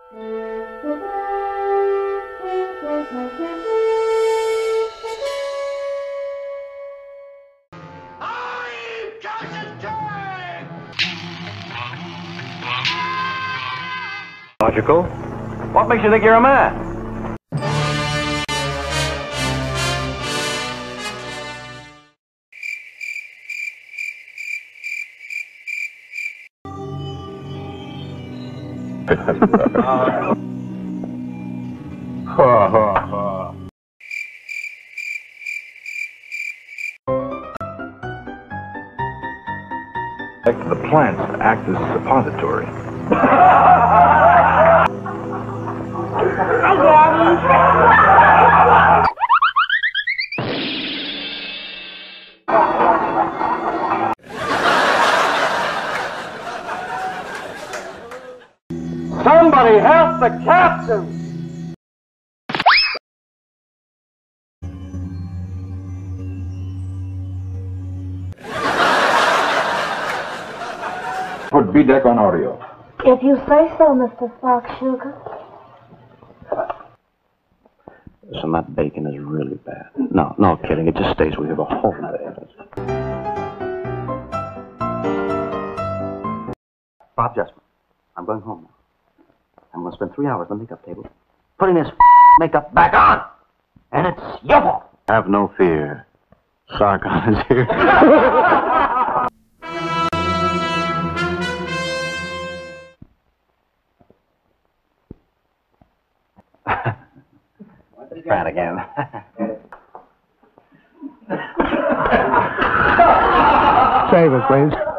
Logical. What makes you think you're a man? The plants act as a suppository. Somebody help the captain! Put B-deck on audio. If you say so, Mr. Fox Sugar. Listen, that bacon is really bad. No kidding. It just stays with you the whole day. Bob Justman, I'm going home now. I'm going to spend 3 hours on the makeup table putting this makeup back on. And it's your fault. Have no fear. Sargon is here. Try it again. Save it, please.